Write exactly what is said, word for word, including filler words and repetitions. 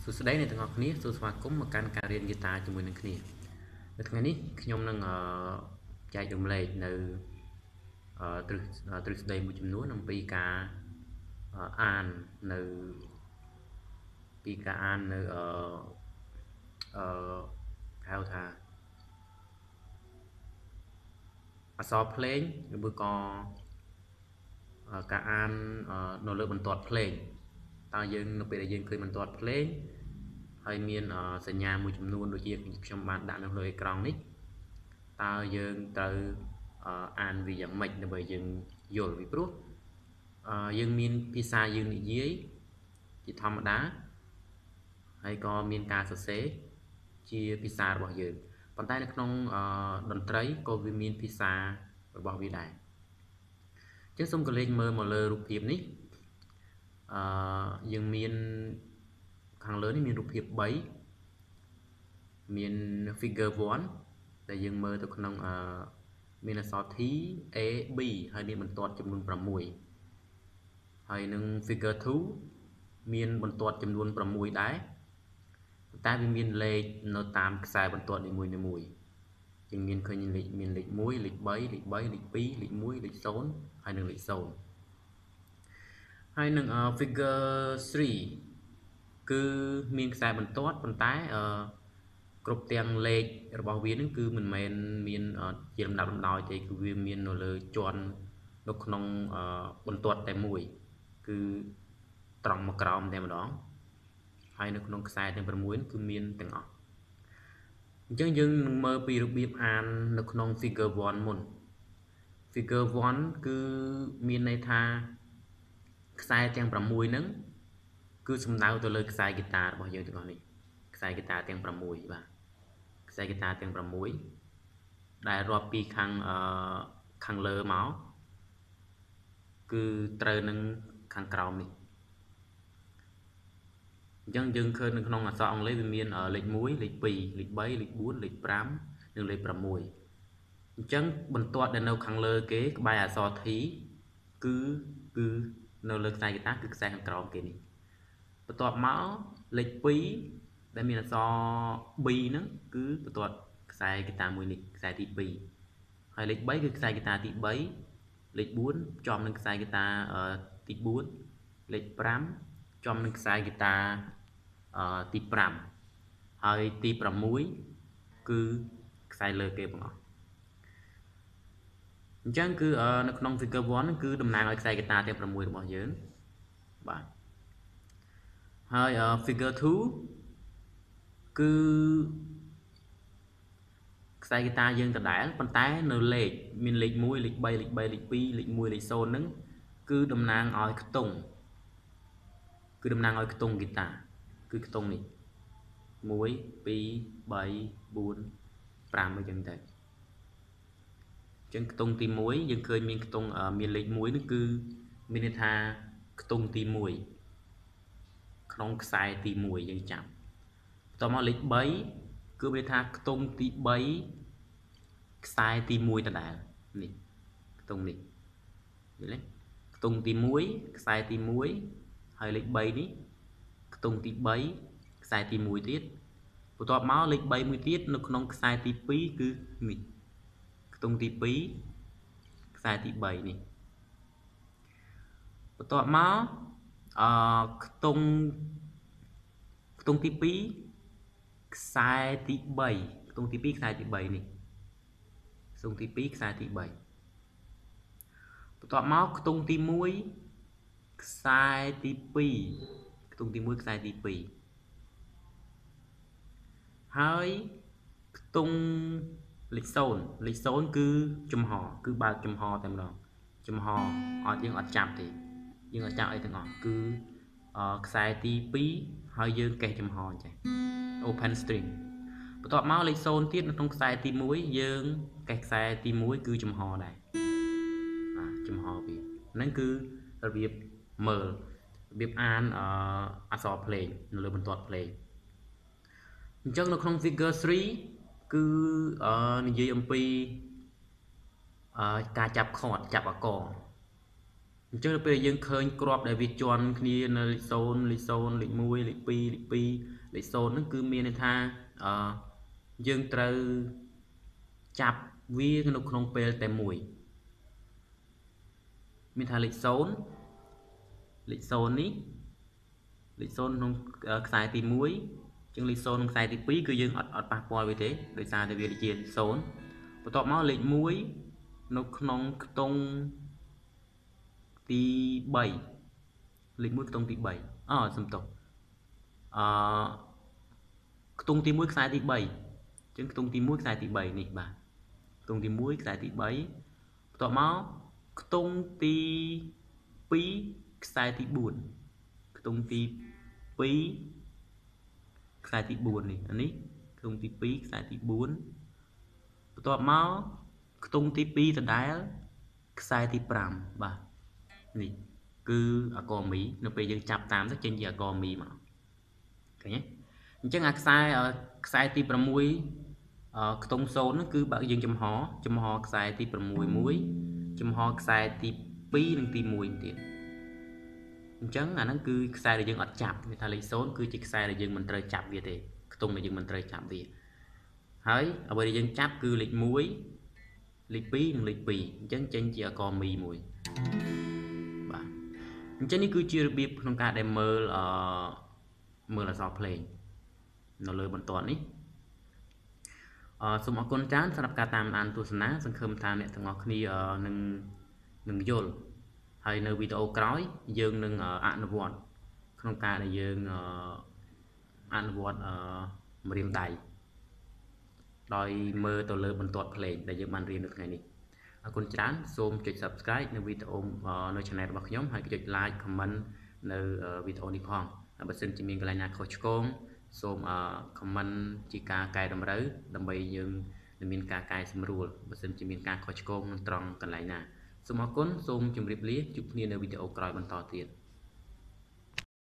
សួស្តីអ្នកទាំងអស់គ្នាសូមស្វាគមន៍មកកាន់ការរៀនហ្គីតាជាមួយនឹងគ្នានៅថ្ងៃនេះខ្ញុំនឹងចែករំលែកនៅទ្រឹស្ទ្រឹស្ដីមួយចំនួនអំពីការអាននៅពីការអាននៅអឺអឺហៅថាអក្សរភ្លេងឬមួយក៏ការអាននៅលើបន្ទាត់ភ្លេងតើយើងនៅពេលដែលយើងឃើញបន្ទាត់ភ្លេងហើយមានសញ្ញាមួយចំនួនដូចជាខ្ញុំបានដាក់នៅលើអេក្រង់នេះតើយើងត្រូវអានវាយ៉ាងម៉េចដើម្បីយើងយល់ពីព្រោះយើងមានភាសាយើងនិយាយជាធម្មតាហើយក៏មានការសរសេរជាភាសារបស់យើងប៉ុន្តែនៅក្នុងតន្ត្រីក៏វាមានភាសារបស់វាដែរអញ្ចឹងសូមកលេចមើលមកលើរូបភាពនេះអឺយើងមានខាងលើនេះមានរូបភាពបីមាន figure one ដែលយើងមើលទៅក្នុងអឺមានអក្សរ T A B ហើយមានបន្ទាត់ចំនួន6ហើយនឹង figure two មានបន្ទាត់ចំនួន6ដែរតែវាមានលេខនៅតាមខ្សែបន្ទាត់នីមួយៗយើងមានឃើញលេខមានលេខoneលេខthreeលេខthreeលេខtwoលេខoneលេខzeroហើយនឹងលេខzeroហើយនឹង figure three គឺមានខ្សែបន្ទាត់ប៉ុន្តែអឺគ្រប់ទាំងលេខរបស់វានឹងគឺមិនមែនមានជាលំដាប់លំដោយទេគឺវាមាននៅលើជាន់នៅក្នុងបន្ទាត់តែមួយគឺត្រង់មកក្រោមតែម្ដងហើយនៅក្នុងខ្សែទាំង6គឺមានទាំងអស់អញ្ចឹងយើងនឹងមើលពីរបៀបអាននៅក្នុង figure one មុន figure one គឺមានន័យថាខ្សែទាំង6ហ្នឹងគឺសំដៅទៅលើខ្សែហ្គីតារបស់យើងទាំងអស់នេះខ្សែហ្គីតាទាំង6បាទខ្សែហ្គីតាទាំង6ដែលរាប់ពីខាងអឺខាងលើមកគឺត្រូវនឹងខាងក្រោមនេះអញ្ចឹងយើងឃើញនៅក្នុងអក្សរអង់គ្លេសវាមានលេខoneលេខtwoលេខthreeលេខfourលេខfiveនិងលេខsixអញ្ចឹងបន្ទាត់ដែលនៅខាងលើគេក្បែរអក្សរ T គឺគឺនៅលើខ្សែហ្គីតាគឺខ្សែខាងក្រោមគេនេះបន្ទាប់មកលេខtwoដែលមានអក្សរ B ហ្នឹងគឺបន្ទាត់ខ្សែហ្គីតាមួយនេះខ្សែទីtwoហើយលេខthreeគឺខ្សែហ្គីតាទីthreeលេខfourចំនឹងខ្សែហ្គីតាទីfourលេខfiveចំនឹងខ្សែហ្គីតាទីfiveហើយទីsixគឺខ្សែលើគេបងប្អូនអញ្ចឹងគឺនៅក្នុង figure one គឺតំណាងឲ្យខ្សែហ្គីតាទាំង6របស់យើងបាទហើយ figure two គឺខ្សែហ្គីតាយើងដដែលប៉ុន្តែនៅលេខមានលេខoneលេខthreeលេខthreeលេខtwoលេខoneលេខzeroហ្នឹងគឺតំណាងឲ្យខ្ទង់គឺតំណាងឲ្យខ្ទង់ហ្គីតាគឺខ្ទង់នេះone two three four fiveអញ្ចឹងទៅអញ្ចឹងខ្ទង់ទីoneយើងឃើញមានខ្ទង់មានលេខoneនេះគឺមានន័យថាខ្ទង់ទីoneក្នុងខ្សែទីoneយើងចាប់បន្ទាប់មកលេខthreeគឺមានន័យថាខ្ទង់ទីthreeខ្សែទីoneដដែលនេះខ្ទង់នេះឃើញទេខ្ទង់ទីoneខ្សែទីoneហើយលេខthreeនេះខ្ទង់ទីthreeខ្សែទីoneទៀតបន្ទាប់មកលេខthreeមួយទៀតនៅក្នុងខ្សែទីtwoគឺនេះខ្ទង់ទីtwoខ្សែទីthreeនេះបន្ទាប់មកអឺខ្ទង់ខ្ទង់ទីtwoខ្សែទីthreeខ្ទង់ទីtwoខ្សែទីthreeនេះខ្ទង់ទីtwoខ្សែទីthreeបន្ទាប់មកខ្ទង់ទីoneខ្សែទីtwoខ្ទង់ទីoneខ្សែទីtwoហើយខ្ទង់លេខzeroលេខzeroគឺចំហគឺបើកចំហតែម្ដងចំហអត់យើងអត់ចាប់ទេយើងអត់ចាប់អីទាំងអស់គឺខ្សែទីtwoហើយយើងកេះចំហអញ្ចឹង open string បន្ទាប់មកលេខzeroទៀតនៅក្នុងខ្សែទីoneយើងកេះខ្សែទីoneគឺចំហដែរបាទចំហវាហ្នឹងគឺរបៀបមើលរបៀបអានអក្សរភ្លេងនៅលើបន្ទាត់ភ្លេងអញ្ចឹងនៅក្នុង figure three គឺនិយាយអំពីការចាប់ខតចាប់អក្សរអចឹងទៅពេលយើងឃើញក្របដែលវាជន់គ្នានៅលេខศูนย์លេខศูนย์លេខមួយលេខពីរលេខពីរលេខศูนย์ហ្នឹងគឺមានន័យថាអឺយើងត្រូវចាប់វានៅក្នុងពេលតែមួយមានថាលេខศูนย์លេខศูนย์នេះលេខศูนย์ក្នុងខ្សែទីមួយចឹងលេខศูนย์ក្នុងខ្សែទីពីរគឺយើងអត់អត់ប៉ះពាល់វាទេដោយសារតែវាជាศูนย์បន្ទាប់មកលេខមួយនៅក្នុងខ្ទង់ទីបីលេខមួយខ្ទង់ទីបីអឺសំទោសអឺខ្ទង់ទីមួយខ្សែទីបីចឹងខ្ទង់ទីមួយខ្សែទីបីនេះបាទខ្ទង់ទីមួយខ្សែទីបីបន្ទាប់មកខ្ទង់ទីពីរខ្សែទីបួនខ្ទង់ទីពីរខ្សែទីបួននេះអានេះខ្ទង់ទីពីរខ្សែទីបួនបន្ទាប់មកខ្ទង់ទីពីរដដែលខ្សែទីប្រាំបាទនេះគឺអក្សរមីនៅពេលយើងចាប់តាមទៅចេញជាអក្សរមីមកឃើញទេអញ្ចឹងអាខ្សែខ្សែទីប្រាំមួយខ្ទង់ศูนย์ហ្នឹងគឺបើយើងចំហចំហខ្សែទីប្រាំមួយមួយចំហខ្សែទីពីរនិងទីមួយទៀតអញ្ចឹងអាហ្នឹងគឺខ្សែដែលយើងអត់ចាប់វាថាលេខศูนย์គឺជាខ្សែដែលយើងមិនត្រូវចាប់វាទេខ្ទង់ដែលយើងមិនត្រូវចាប់វាហើយអ្វីដែលយើងចាប់គឺលេខមួយលេខពីរនិងលេខពីរអញ្ចឹងចេញជាអក្សរមីមួយបាទអញ្ចឹងនេះគឺជារបៀបក្នុងការដែលមើលអឺមើលអក្សរភ្លេងនៅលើបន្ទាត់នេះអឺសូមអរគុណច្រើនសម្រាប់ការតាមដានទស្សនាសង្ឃឹមថាអ្នកទាំងអស់គ្នានឹងនឹងយល់ហើយនៅវីដេអូក្រោយយើងនឹងអនុវត្តក្នុងការដែលយើងអនុវត្តម្រាមដៃដោយមើលទៅលើបន្ទាត់ភ្លេងដែលយើងបានរៀននៅថ្ងៃនេះអរគុណច្រើនសូមចុច Subscribe នៅវីដេអូនៅ Channel របស់ខ្ញុំហើយចុច Like Comment នៅវីដេអូនេះផងបើសិនជាមានកន្លែងណាខុសឆ្គងសូម comment ជាការកែតម្រូវដើម្បីយើងនឹងមានការកែសម្រួលបើសិនជាមានការខុសឆ្គងនឹងត្រង់កន្លែងណាសូមអរគុណសូមជម្រាបលាជួបគ្នានៅវីដេអូក្រោយបន្តទៀត